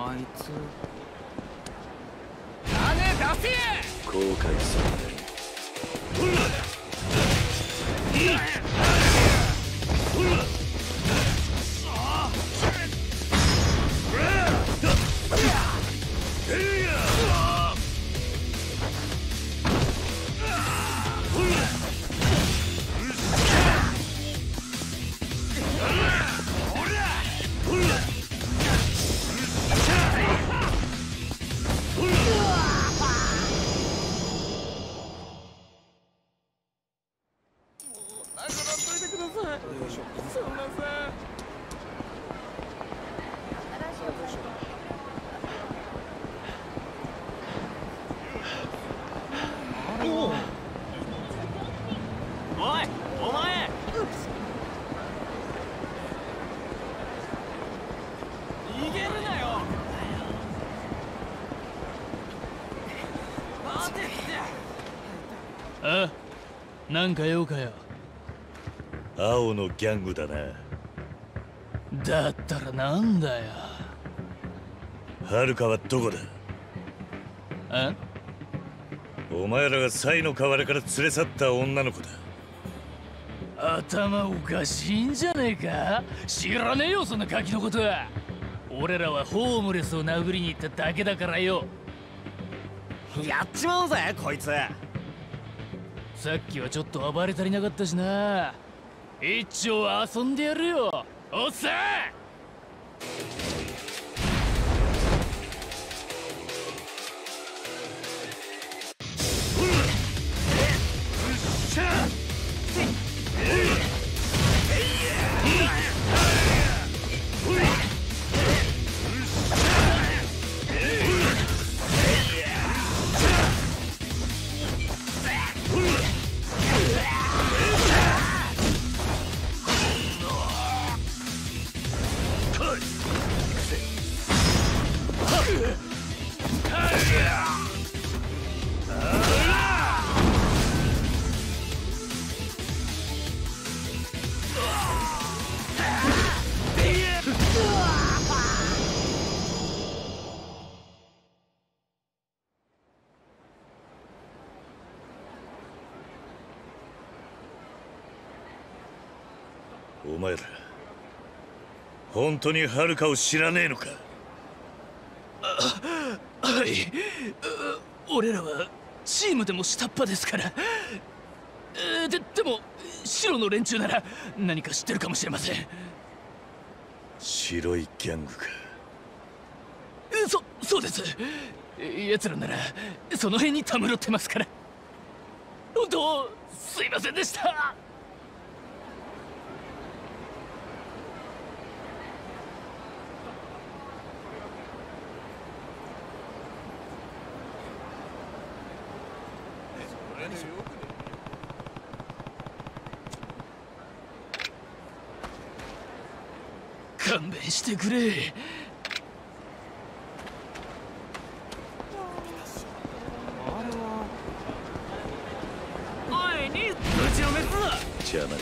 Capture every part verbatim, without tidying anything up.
あいつ金出せ。 後悔するね。 あ、なんか用かよ。 青のギャングだな。 だったらなんだよ。 はるかはどこだ。 あ、 お前らがサイの河原から連れ去った女の子だ。 頭おかしいんじゃねえか。知らねえよそんなガキのことは。俺らはホームレスを殴りに行っただけだからよ。 やっちまうぜこいつ。 さっきはちょっと暴れ足りなかったしな。一丁遊んでやるよおっさん。 お前ら本当にはるかを知らねえのか。 はい、俺らはチームでも下っ端ですから。ででも白の連中なら何か知ってるかもしれません。 白いギャングか。 そそうです。奴らならその辺にたむろってますから。本当すいませんでした。勘弁してくれ。 おいにぶちのめすぞ。 邪魔だ。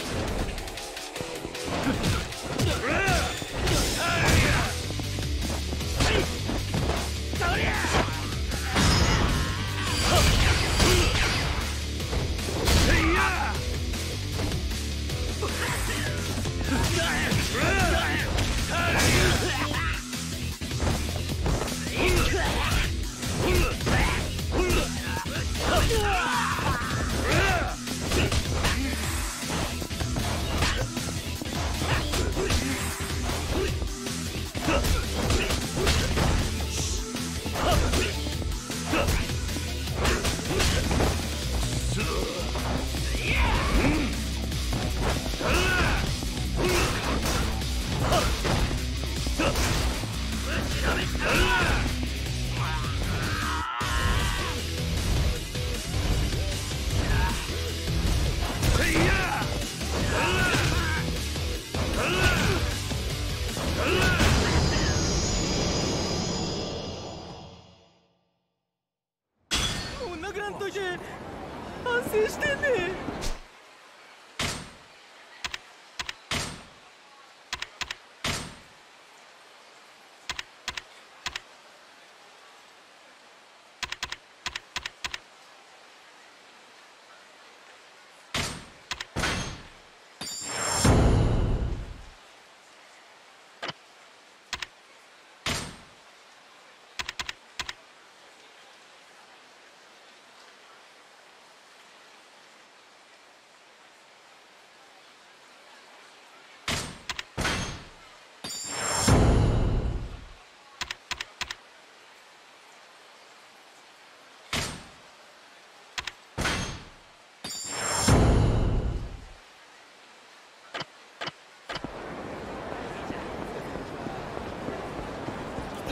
反省してんね。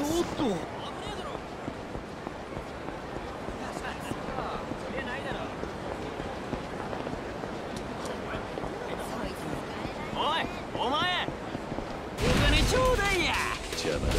おっと。 おいお前お金ちょうだいや。 邪魔だ。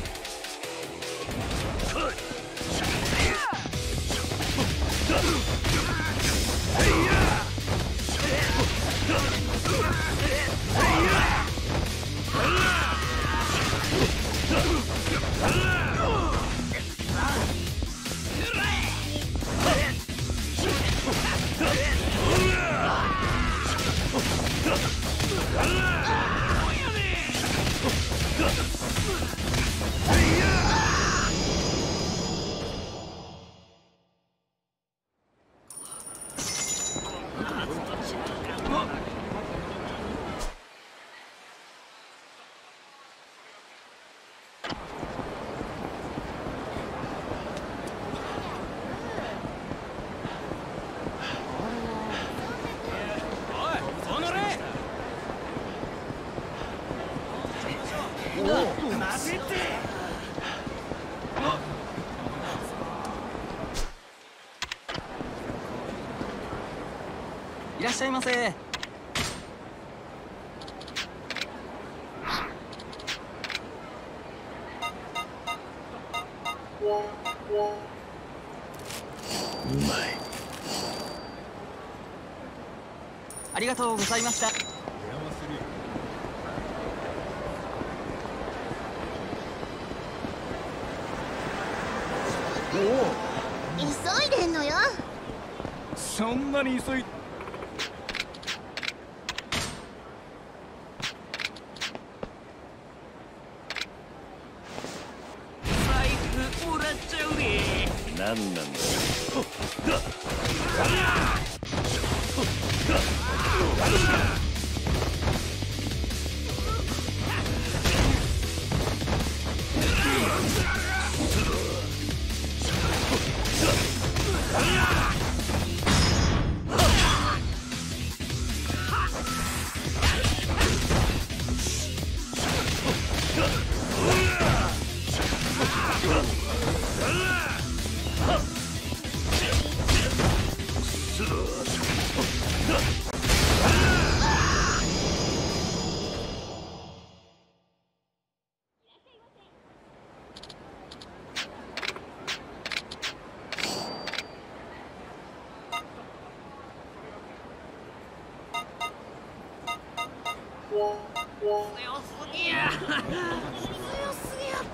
待てって。いらっしゃいませ。 うまい。 ありがとうございました。 急いでんのよ。 そんなに急い。財布もらっちゃうね。 何なんだ。 強すぎや。強すぎやって。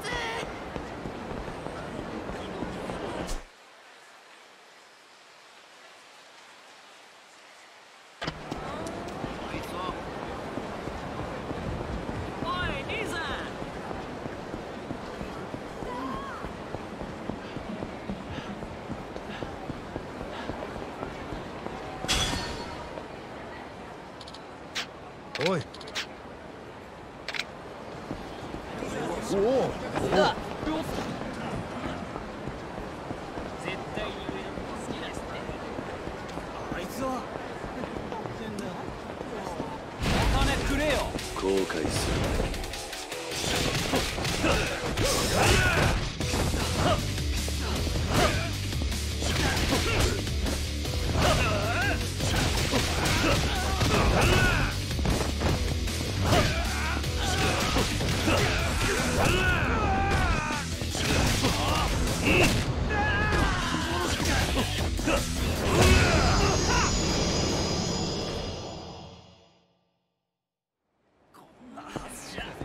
おい兄さん。 おい。おお。 絶対に上の子好きだっつって。あいつはお金くれよ。 後悔する。 こんなはずじゃ。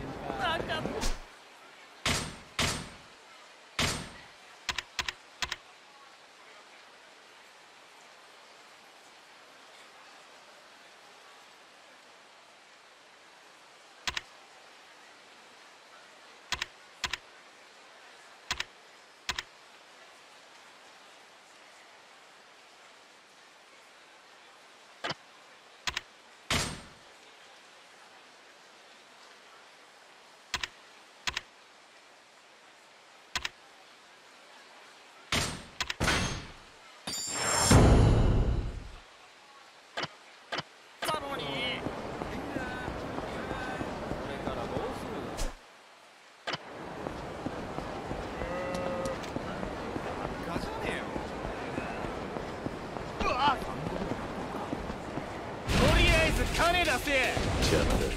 せ。 邪魔だ。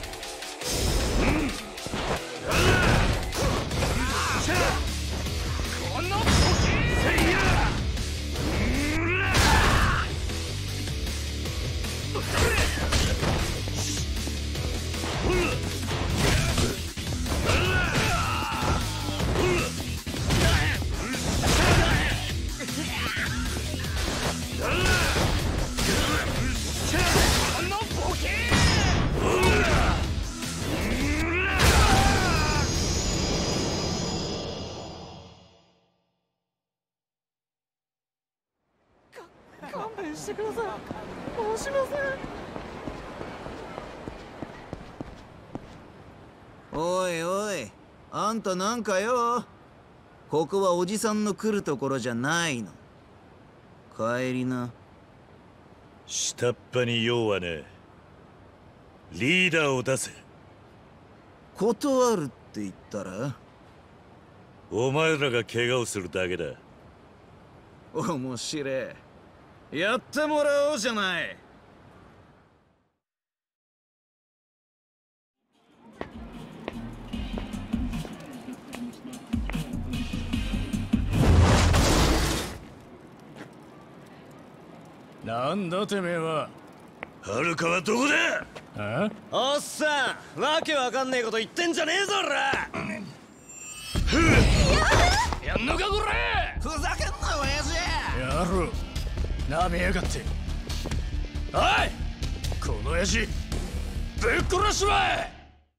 このボケせいや。 勘弁してください。もうしません。 おいおい、あんたなんかよ。ここはおじさんの来るところじゃないの。帰りな。 下っ端に用はね。リーダーを出せ。 断るって言ったらお前らが怪我をするだけだ。 面白い。やってもらおうじゃない。 なんだてめえは。 はるかはどこだ。 あおっさん、わけわかんねえこと言ってんじゃねえぞおら。 やんのかこれ。 ふざけんな親父。 やろうなめやがって。おいこの親父ぶっ殺しまえ。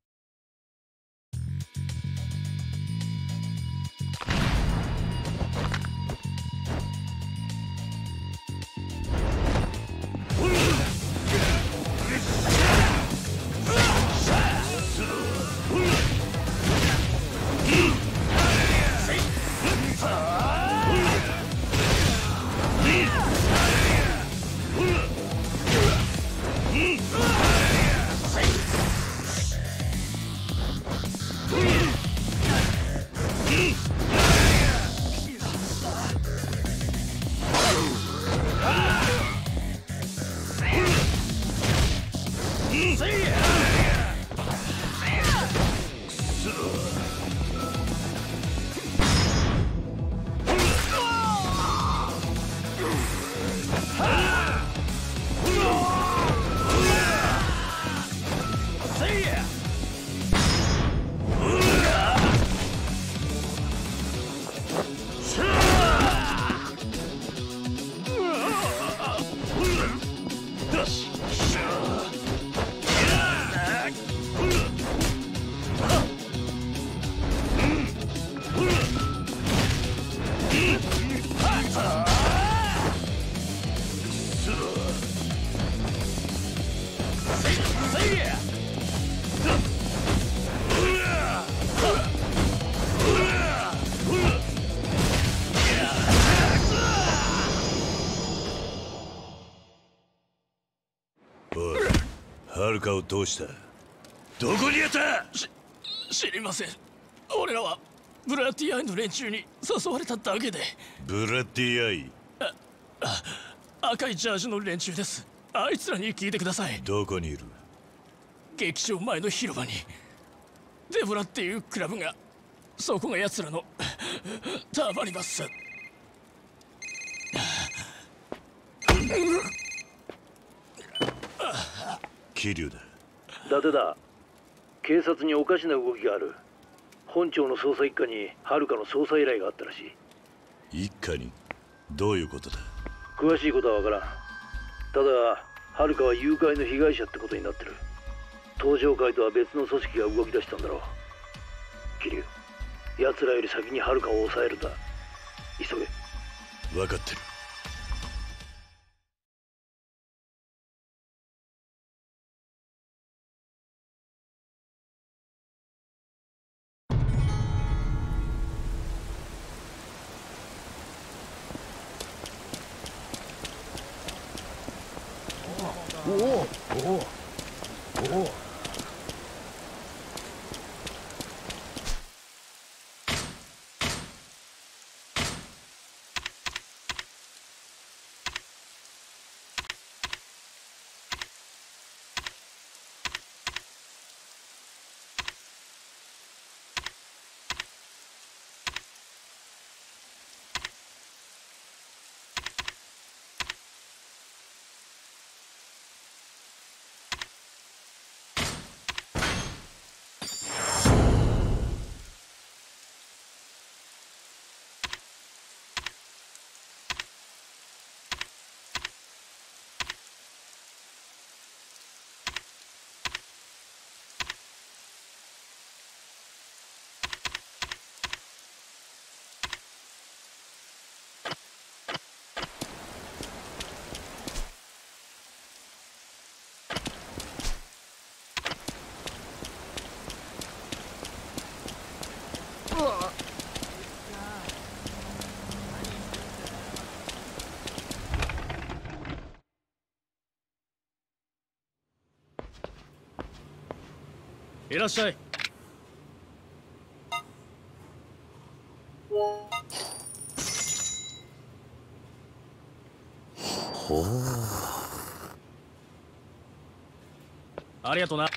はるかをどうした。どこにやった。 し知りません。俺らはブラッディアイの連中に誘われただけで。 ブラッディアイ。 赤いジャージの連中です。あいつらに聞いてください。 どこにいる。 劇場前の広場にデボラっていうクラブが。そこが奴らのたまります。 桐生だ。 伊達だ。警察におかしな動きがある。本庁の捜査一課に遥の捜査依頼があったらしい。 一課に。どういうことだ。 詳しいことはわからん。ただ遥は誘拐の被害者ってことになってる。東上会とは別の組織が動き出したんだろう。桐生、奴らより先に遥を抑えるんだ。急げ。 分かってる。 おおおおおお。 いらっしゃい。 ほう。 ありがとな。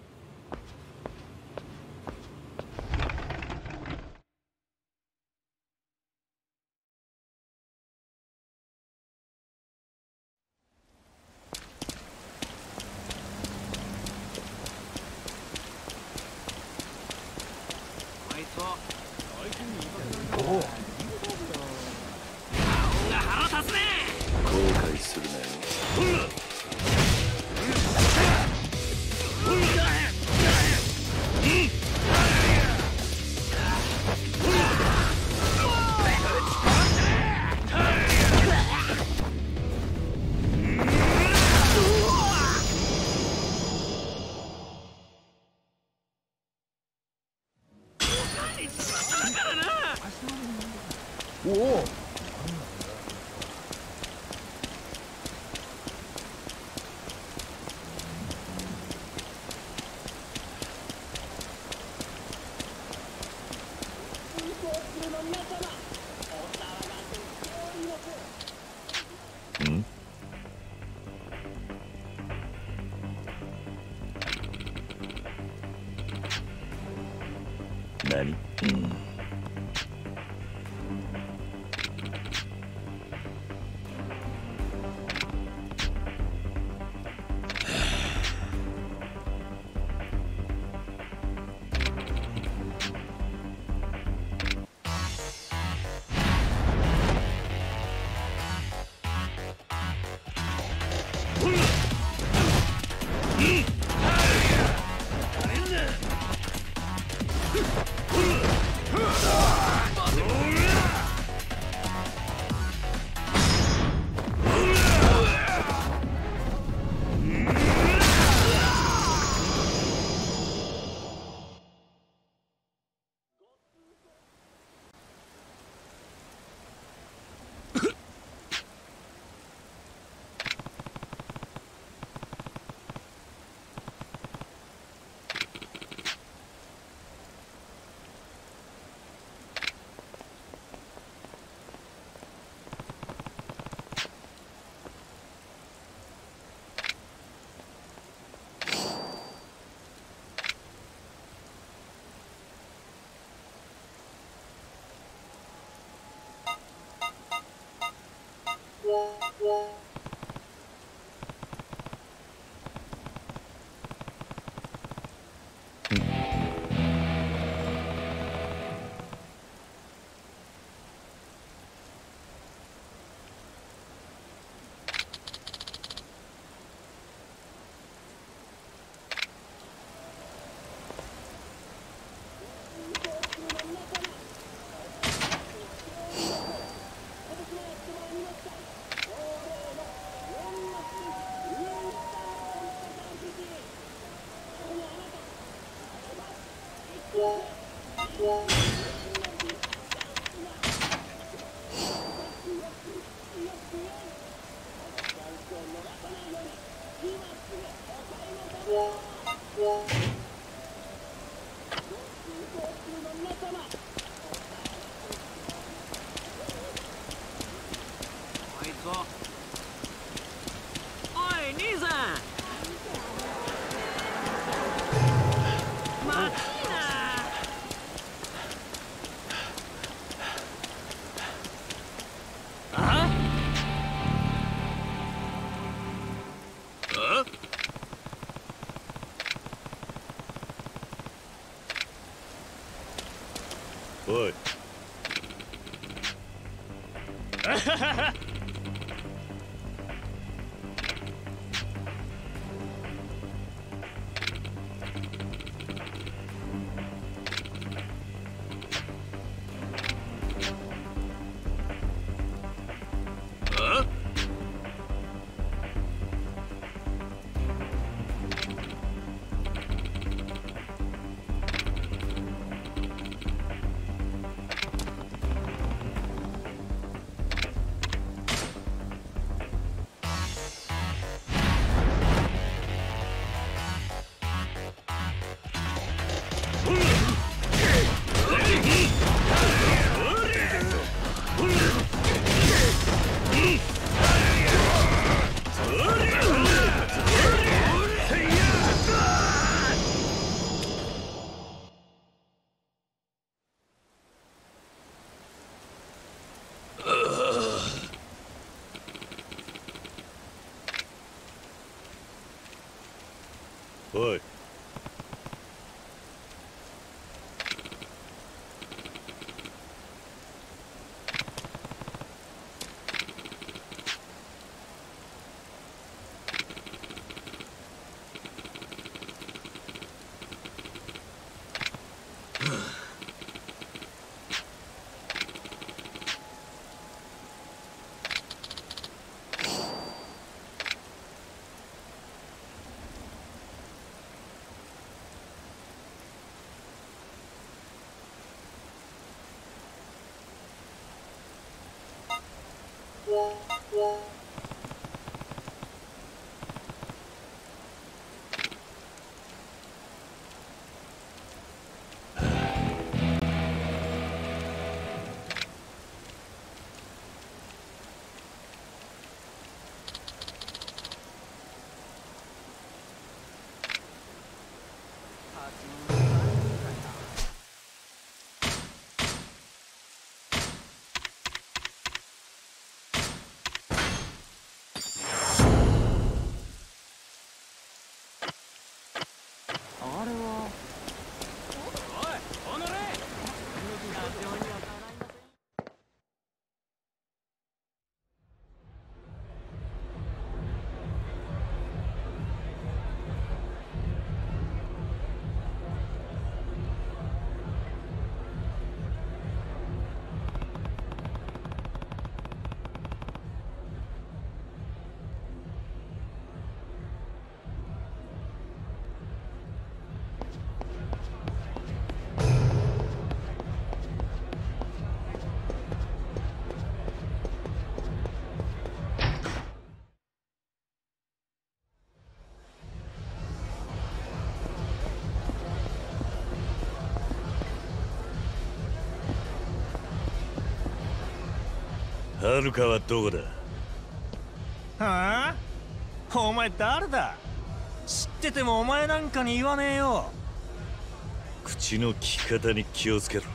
後悔するなよ。 おお。 ん？何？うん。おい。 おい。はるかはどこだ。 はあ、お前誰だ。知っててもお前なんかに言わねえよ。 口の利き方に気をつけろ。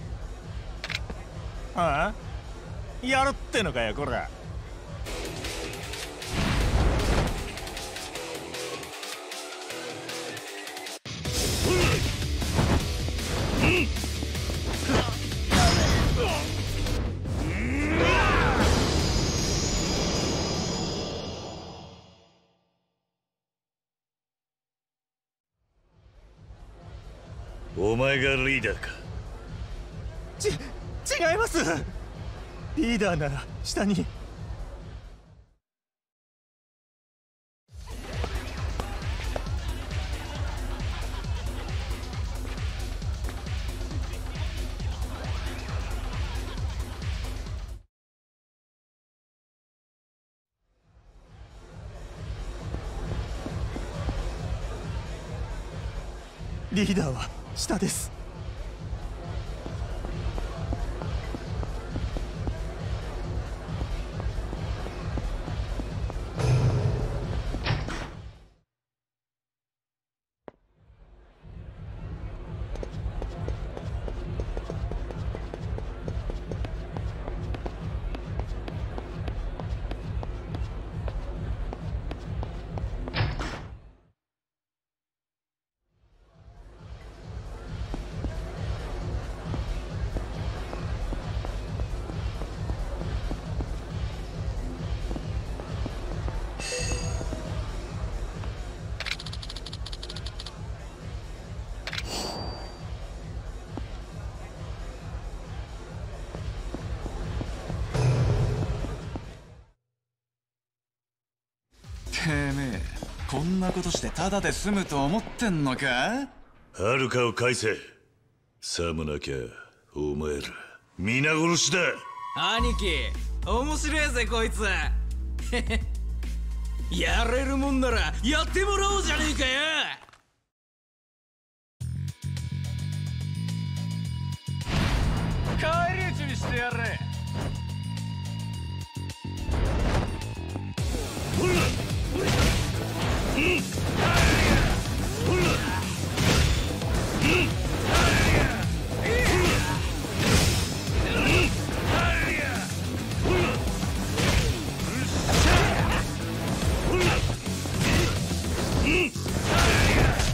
はあ、やるってのかよこら。 お前がリーダーか。 ち、違います。リーダーなら下に。リーダーは下です。 てめえこんなことしてタダで済むと思ってんのか。 はるかを返せ。さもなきゃお前ら皆殺しだ。 兄貴面白いぜこいつやれるもんならやってもらおうじゃねえかよ。返り討ちにしてやれ。ほらうんうんうん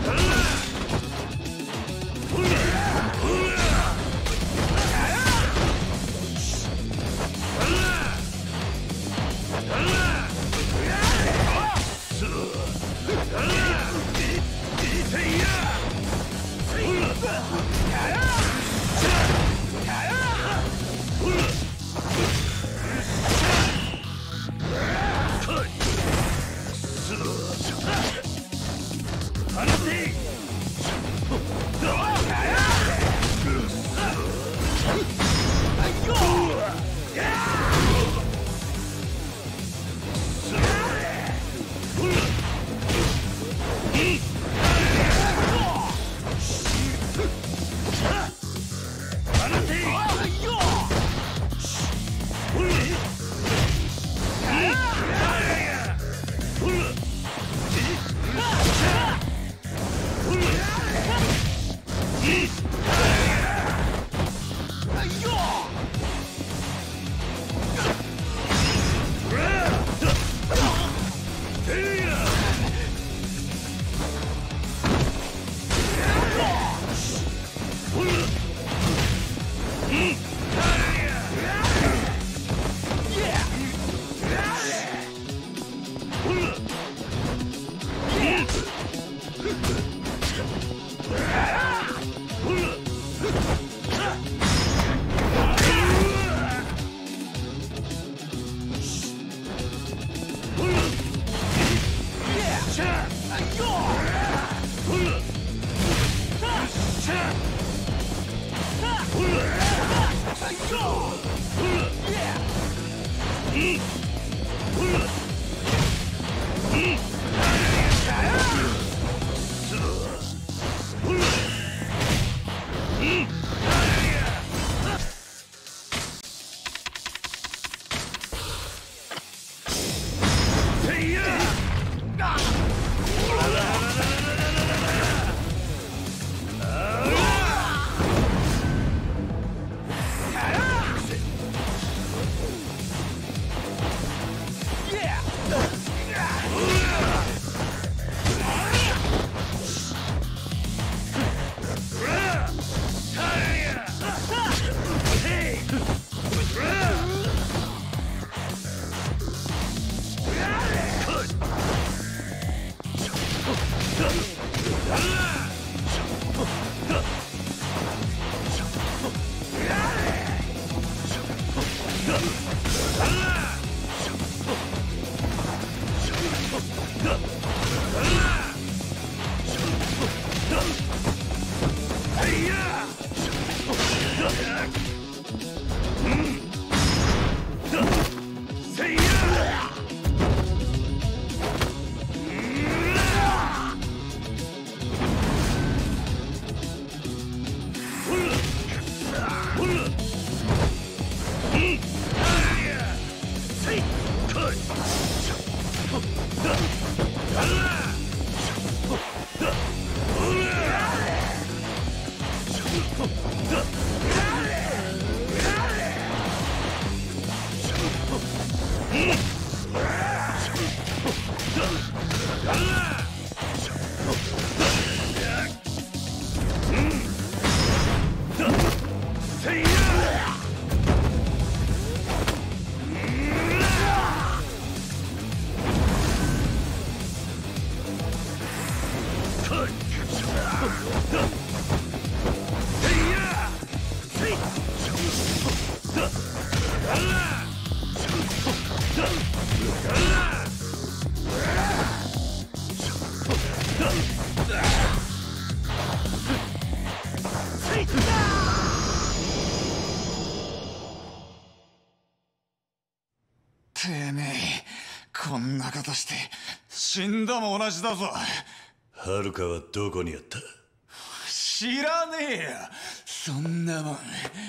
てめえ、こんなことして死んだも同じだぞ。 はるかはどこにあった？ 知らねえよ、そんなもん。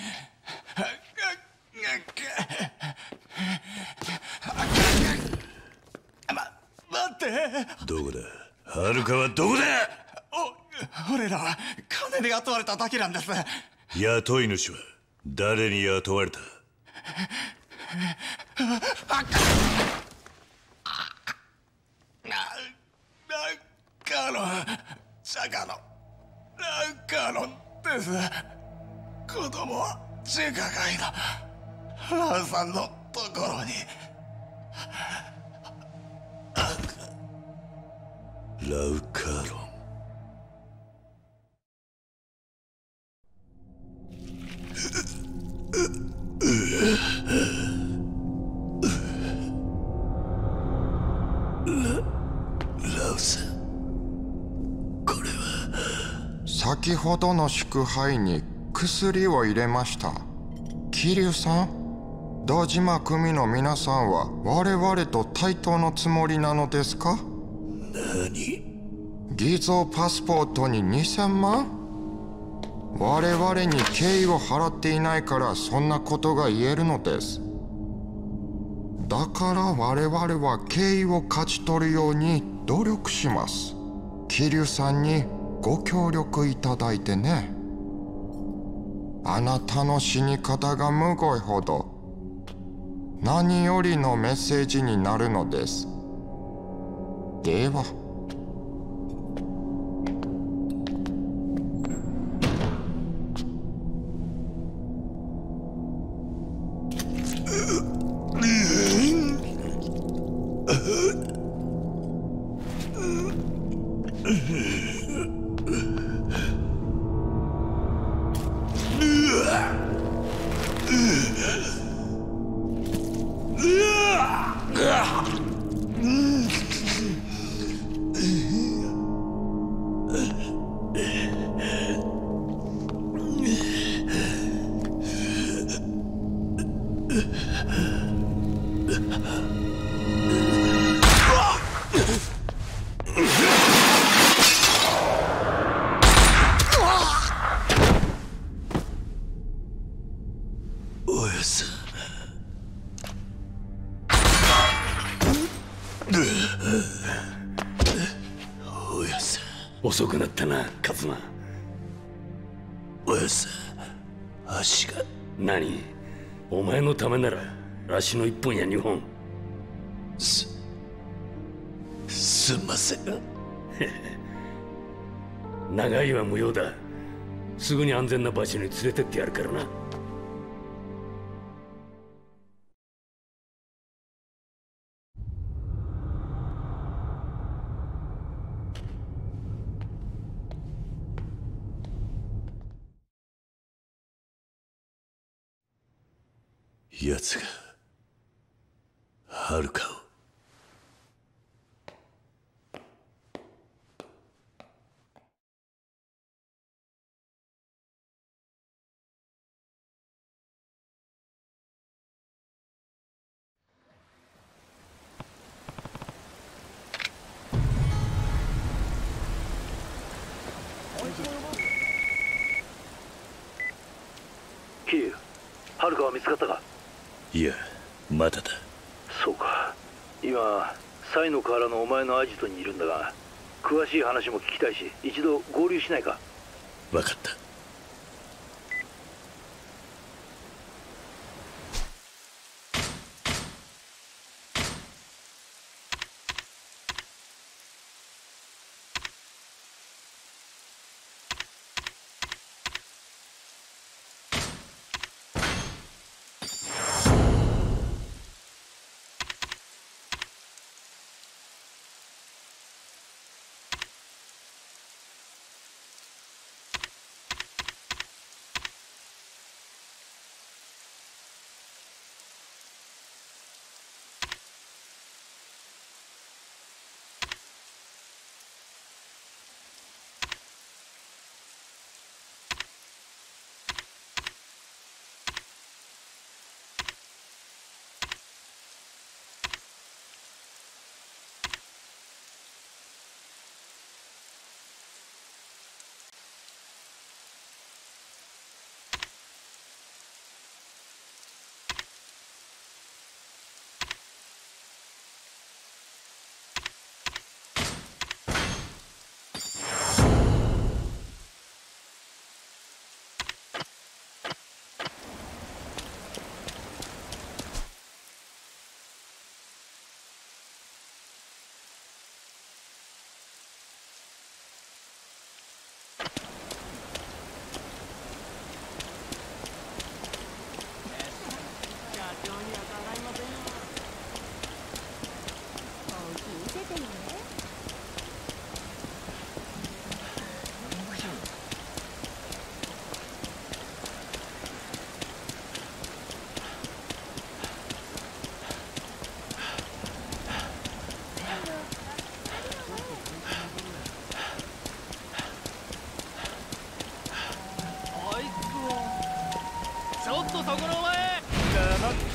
ま、待って。 どこだ？はるかはどこだ？ お、俺らは金で雇われただけなんです。 雇い主は誰に雇われた？ あっ、あの、 シャガのランカロンです。子供は中華街のランさんのところに。 ラウカーロン。ラウさん、これは。 先ほどの祝杯に薬を入れました。桐生さん、堂島組の皆さんは我々と対等のつもりなのですか？ 何？ 偽造パスポートににせんまん？我々に敬意を払っていないからそんなことが言えるのです。だから我々は敬意を勝ち取るように努力します。桐生さんにご協力いただいてね。あなたの死に方がむごいほど何よりのメッセージになるのです。では。 遅くなったな、カズマ。 おやさん、足が。 何？お前のためなら足の一本や二本。 すすんません。 長いは無用だ。すぐに安全な場所に連れてってやるからな。 奴がはるかを。 桐生、はるかは見つかったか？ いや、まだだ。 そうか。今サイの河原のお前のアジトにいるんだが、詳しい話も聞きたいし、一度合流しないか？ 分かった。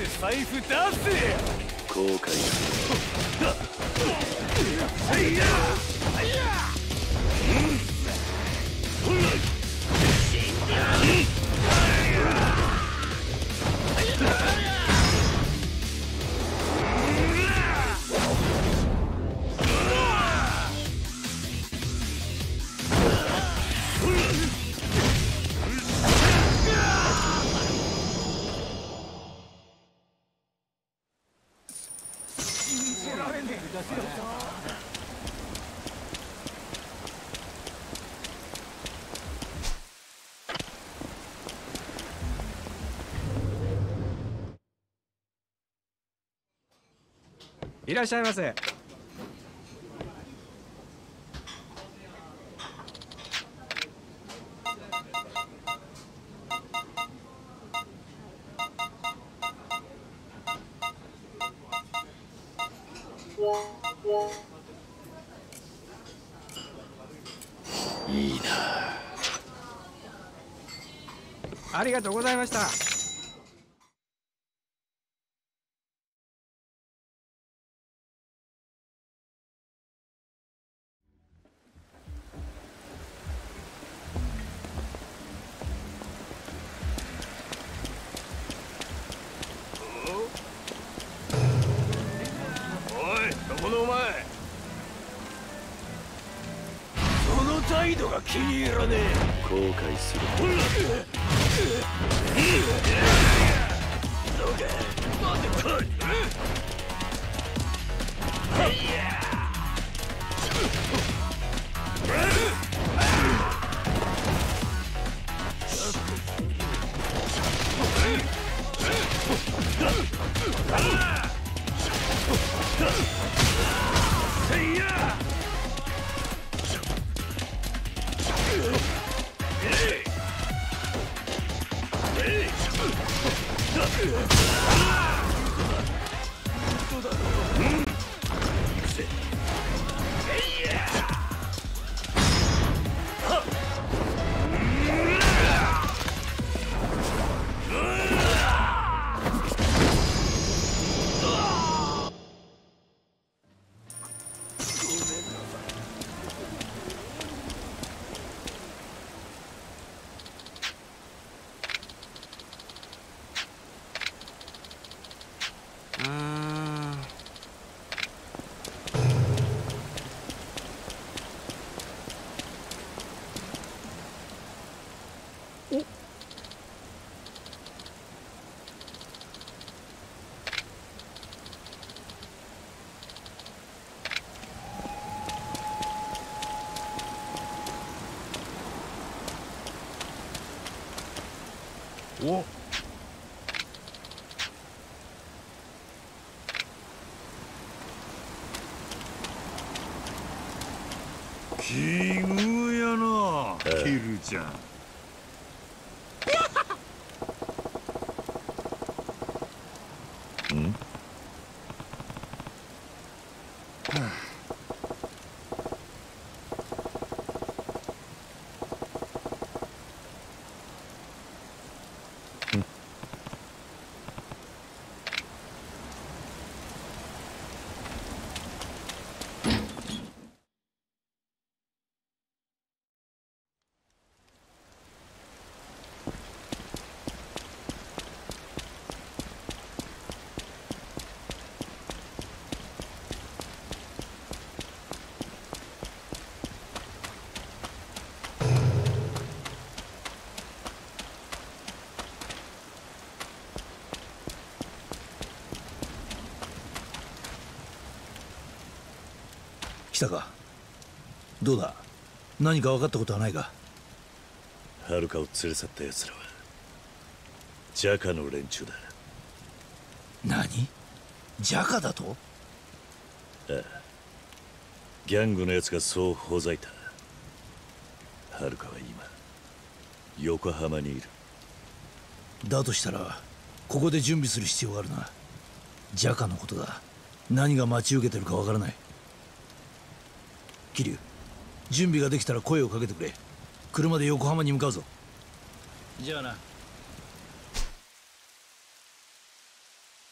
財布出せ。 後悔だ。 はいやはいやいらっしゃいませ。 いいな。 ありがとうございました。 態度が気に入らねえ。 後悔する。 どうか待ってこい。 お奇遇やな、キルちゃん。ん？ 来たか。どうだ、何か分かったことはないか。 はるかを連れ去った奴らはジャカの連中だ。 何？ジャカだと？ ああ、ギャングの奴がそうほざいた。はるかは今横浜にいる。 だとしたらここで準備する必要があるな。ジャカのことだ。何が待ち受けてるかわからない。桐生、準備ができたら声をかけてくれ。車で横浜に向かうぞ。じゃあな。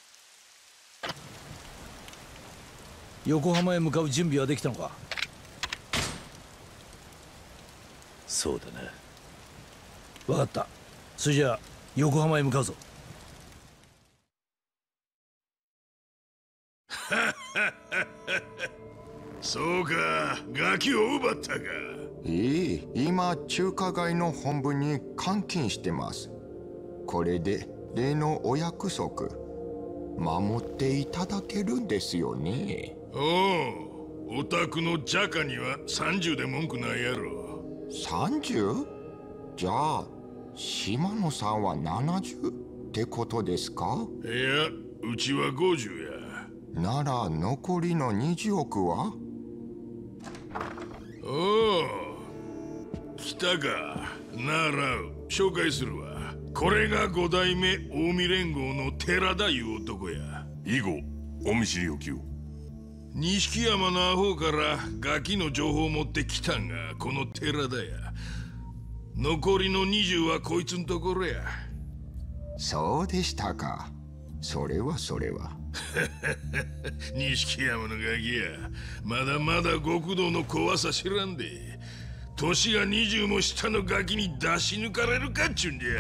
横浜へ向かう準備はできたのか？ そうだな。 分かった。それじゃあ横浜へ向かうぞ。 そうか、ガキを奪ったか。 いい、今中華街の本部に監禁してます。これで例のお約束守っていただけるんですよね。 おお、お宅のジャカにはさんじゅうで文句ないやろ。 さんじゅう？ じゃあ島野さんはななじゅうってことですか？ いや、うちはごじゅうや。 なら残りのにじゅうおくは？ おお、来たか。なら紹介するわ。これが五代目近江連合の寺田いう男や。 以後お見知りおきを。 錦山のアホからガキの情報を持ってきたんがこの寺田や。残りのにじゅうはこいつんところや。 そうでしたか。それはそれは。 錦山のガキや。まだまだ極道の怖さ知らんで。年がにじゅうも下のガキに出し抜かれるかっちゅうんじゃ。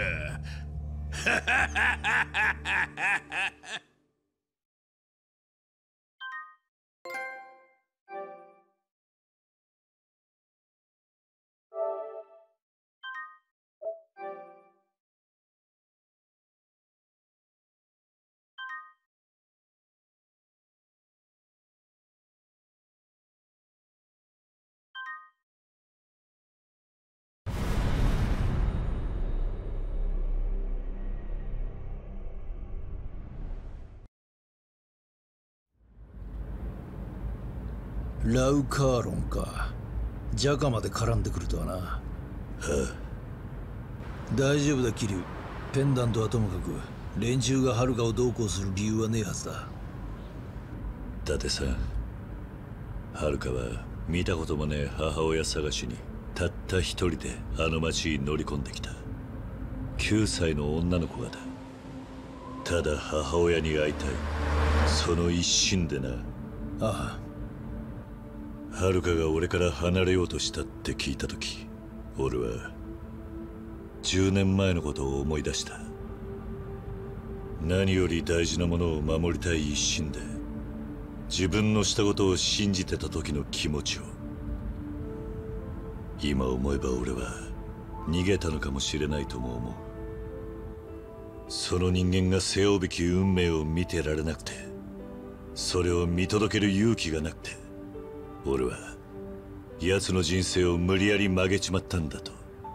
ラウカーロンか。ジャカまで絡んでくるとはな。はあ、 大丈夫だ桐生。ペンダントはともかく連中がハルカをどうこうする理由はねえはずだ。 伊達さん、ハルカは見たこともねえ母親探しにたった一人であの町に乗り込んできた。きゅうさいの女の子がだ。ただ母親に会いたい、その一心でな。 ああ、 ハルカが俺から離れようとしたって聞いたとき、俺はじゅうねんまえのことを思い出した。何より大事なものを守りたい一心で自分のしたことを信じてた時の気持ちを。今思えば俺は逃げたのかもしれないとも思う。その人間が背負うべき運命を見てられなくて、それを見届ける勇気がなくて、俺は奴の人生を無理やり曲げちまったんだと。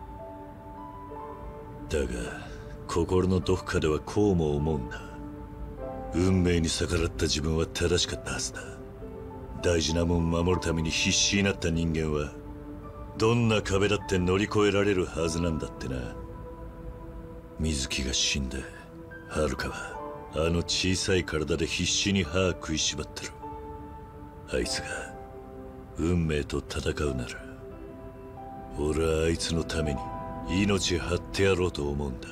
だが心のどこかではこうも思うんだ。運命に逆らった自分は正しかったはずだ。大事なもん守るために必死になった人間はどんな壁だって乗り越えられるはずなんだってな。水木が死んでハルカはあの小さい体で必死に歯食いしばってる。あいつが運命と戦うなら俺はあいつのために命張ってやろうと思うんだ。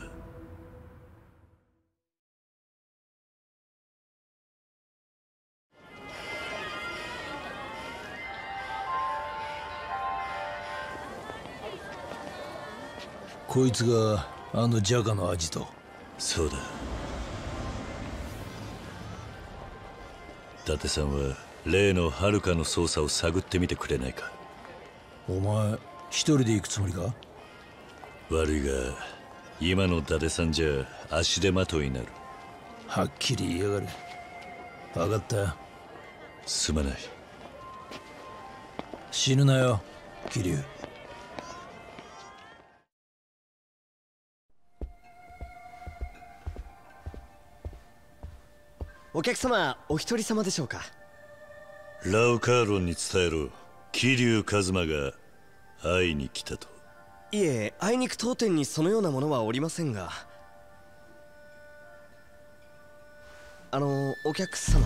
こいつがあのジャカのアジト。 そうだ。伊達さんは例のハルカの捜査を探ってみてくれないか。 お前一人で行くつもりか？ 悪いが今の伊達さんじゃ足手まといになる。 はっきり言いやがる。分かったよ。 すまない。 死ぬなよ桐生。 お客様お一人様でしょうか？ ラウカーロンに伝えろ。桐生一馬が会いに来たと。 いえ、あいにく当店にそのようなものはおりませんが。あのお客様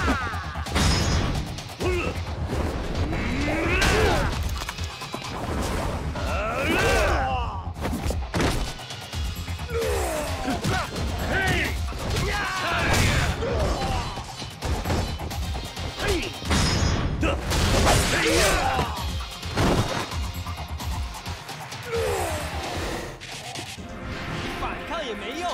反抗也没用。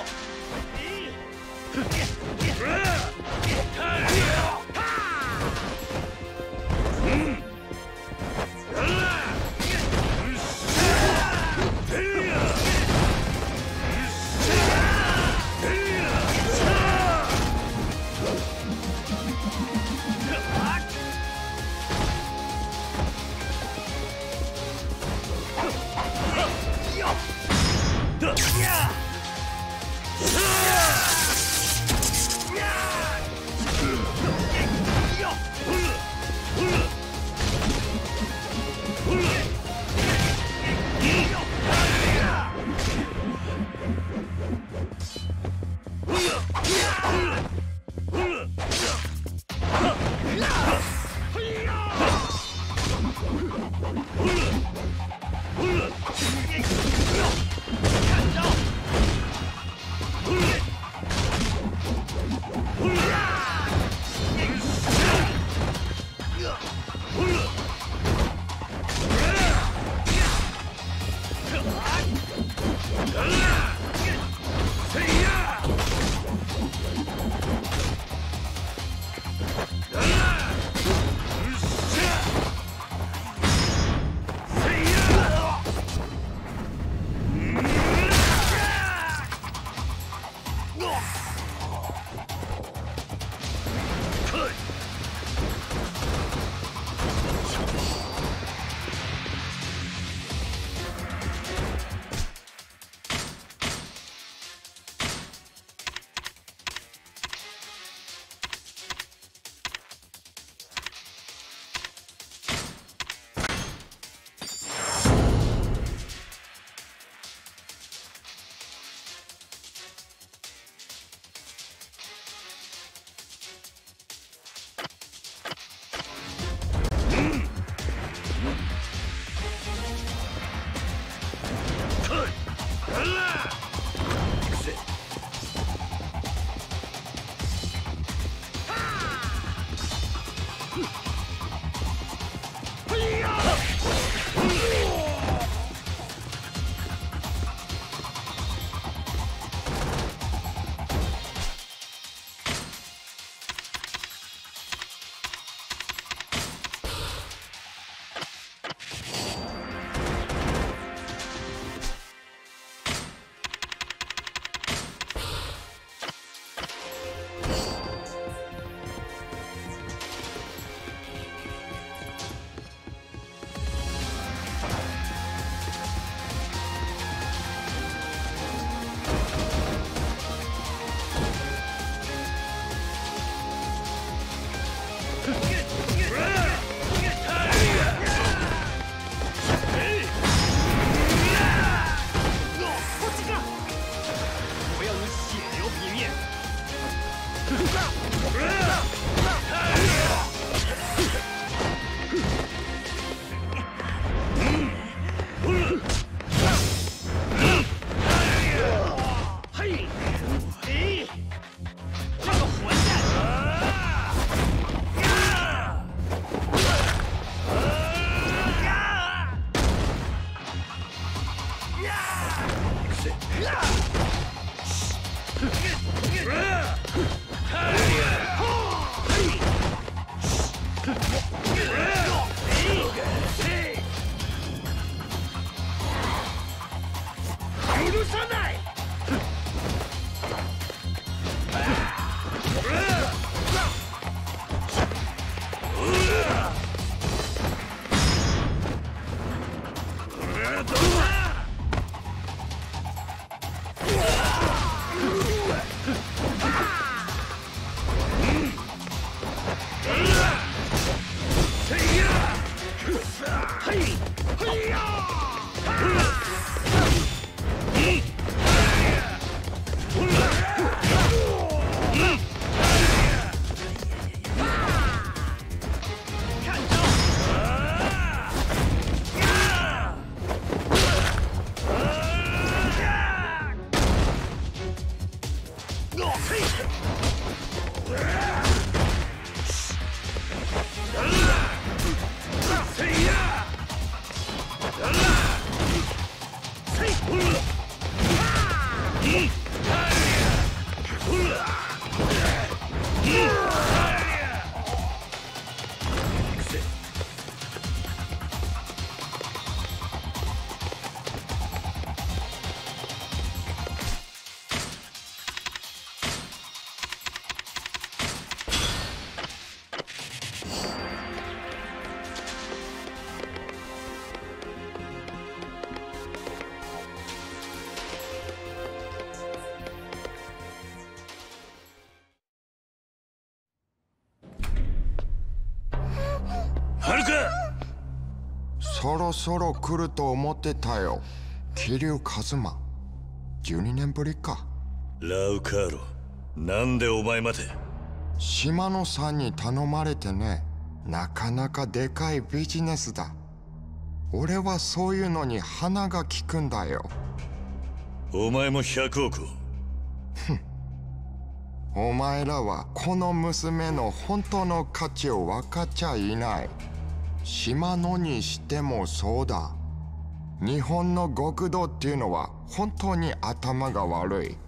はるか。 そろそろ来ると思ってたよ。桐生一馬。じゅうにねんぶりか。 ラウカーロ、なんでお前まで。 島野さんに頼まれてね。なかなかでかいビジネスだ。俺はそういうのに鼻が利くんだよ。 お前もひゃくおくを。 ふん。お前らはこの娘の本当の価値を分かっちゃいない。島野にしてもそうだ。日本の極道っていうのは本当に頭が悪い。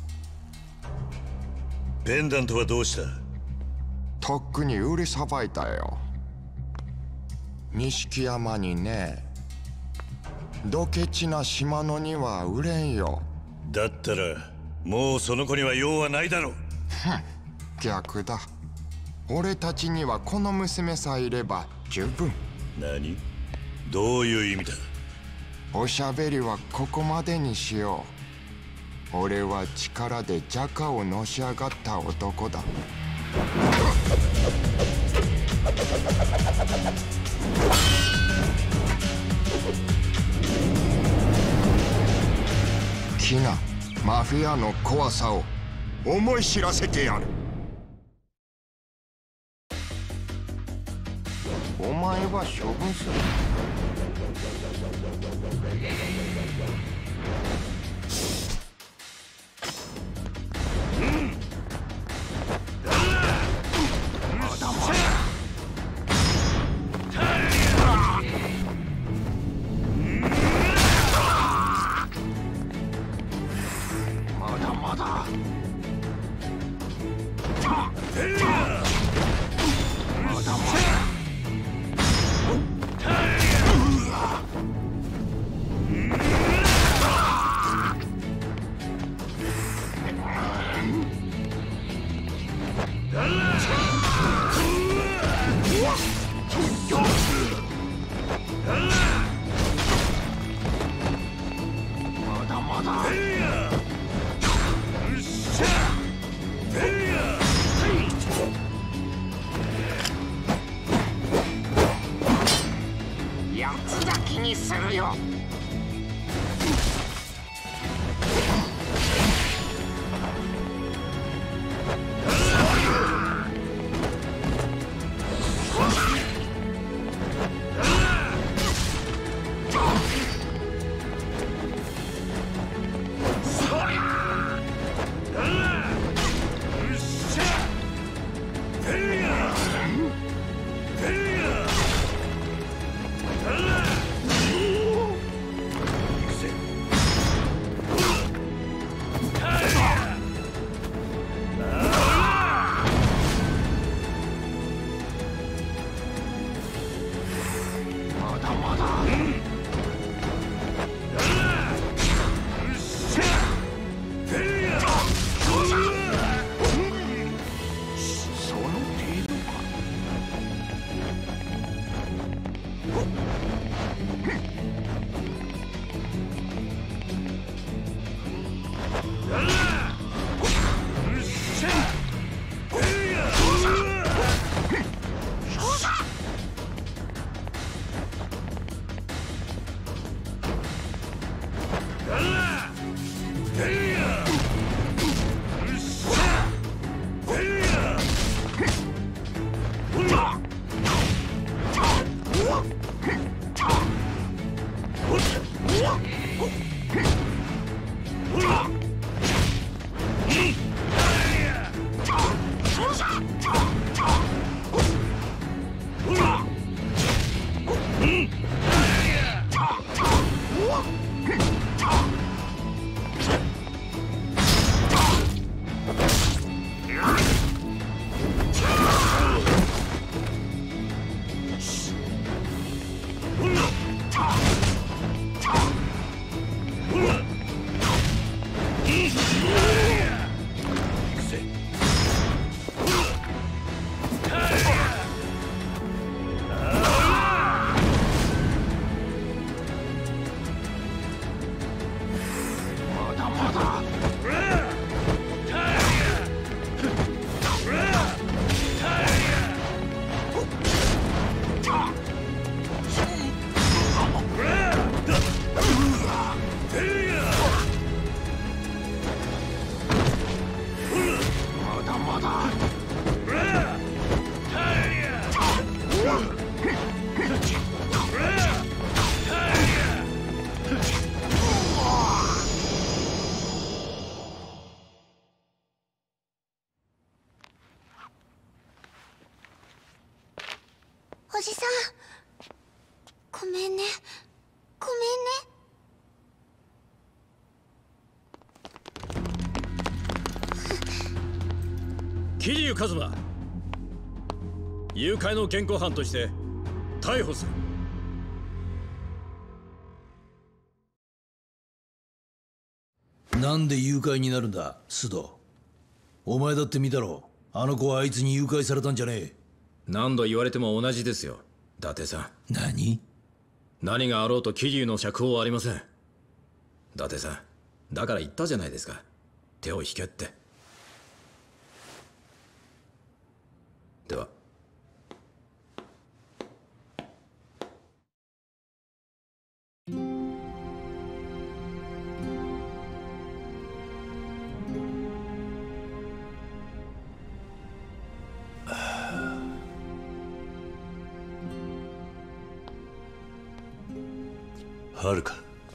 ペンダントはどうした？ とっくに売りさばいたよ。錦山にね。ドケチな島野には売れんよ。 だったらもうその子には用はないだろう。 ふん、逆だ。俺たちにはこの娘さえいれば十分。 何？どういう意味だ？ おしゃべりはここまでにしよう。俺は力でジャカをのし上がった男だ。キナ、マフィアの怖さを思い知らせてやる。お前は処分する。 八つ咲きにするよ。 おじさん、ごめんね、ごめんね。 桐生一馬、誘拐の現行犯として逮捕する。 なんで誘拐になるんだ、須藤。お前だって見たろ。あの子はあいつに誘拐されたんじゃねえ。 何度言われても同じですよ、伊達さん。 何何があろうと桐生の釈放はありません。伊達さん、だから言ったじゃないですか、手を引けって。では。 はるか、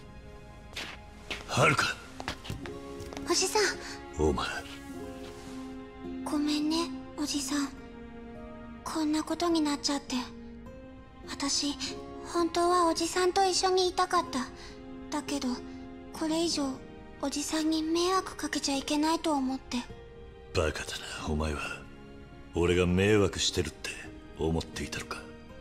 はるか。 おじさん。 お前。 ごめんね、おじさん。こんなことになっちゃって。私、本当はおじさんと一緒にいたかった。だけど、これ以上、おじさんに迷惑かけちゃいけないと思って。 バカだな、お前は。俺が迷惑してるって思っていたのか。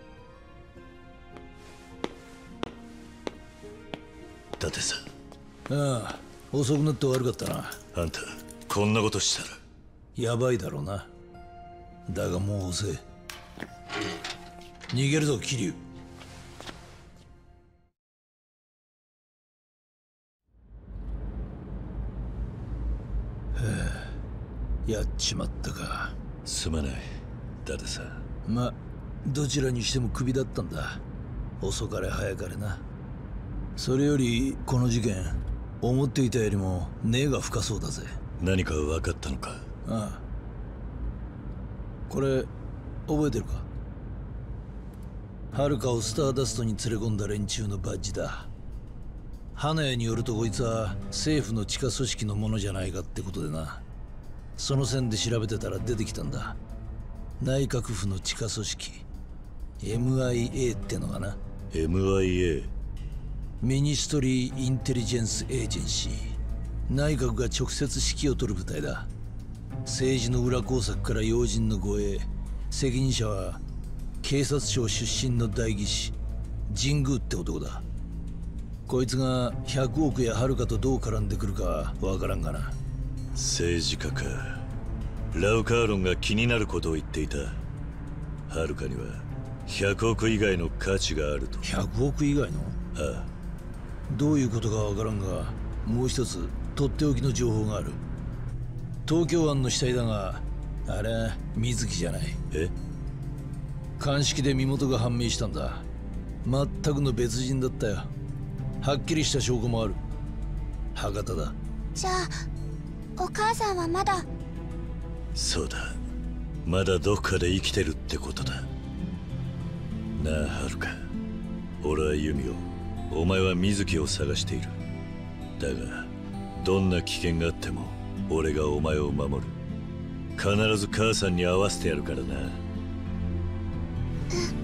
伊達さん。 ああ、遅くなって悪かったな。 あんた、こんなことしたら。 やばいだろうな。だがもう遅え。逃げるぞ、桐生。はあ、やっちまったか。 すまない、伊達さん。 ま、どちらにしてもクビだったんだ。遅かれ早かれな。それよりこの事件、思っていたよりも根が深そうだぜ。 何か分かったのか。 ああ、これ覚えてるか。はるかをスターダストに連れ込んだ連中のバッジだ。花屋によるとこいつは政府の地下組織のものじゃないかってことでな。その線で調べてたら出てきたんだ。内閣府の地下組織 エムアイエー ってのかな。 エムアイエー？ ミニストリー・インテリジェンス・エージェンシー。内閣が直接指揮を執る部隊だ。政治の裏工作から要人の護衛、責任者は警察庁出身の代議士神宮って男だ。こいつがひゃくおくやはるかとどう絡んでくるかわからんがな。 政治家か。ラウカーロンが気になることを言っていた。はるかにはひゃくおく以外の価値があると。 ひゃくおく以外の？ ああ。 どういうことかわからんが、もう一つとっておきの情報がある。東京湾の死体だが、あれは水木じゃない。 え？ 鑑識で身元が判明したんだ。全くの別人だったよ。はっきりした証拠もある。博多だ。 じゃあお母さんはまだ。 そうだ、まだどっかで生きてるってことだなあ。はるか、俺はユミを、お前は水木を探している。だがどんな危険があっても俺がお前を守る。必ず母さんに会わせてやるからな。 うん。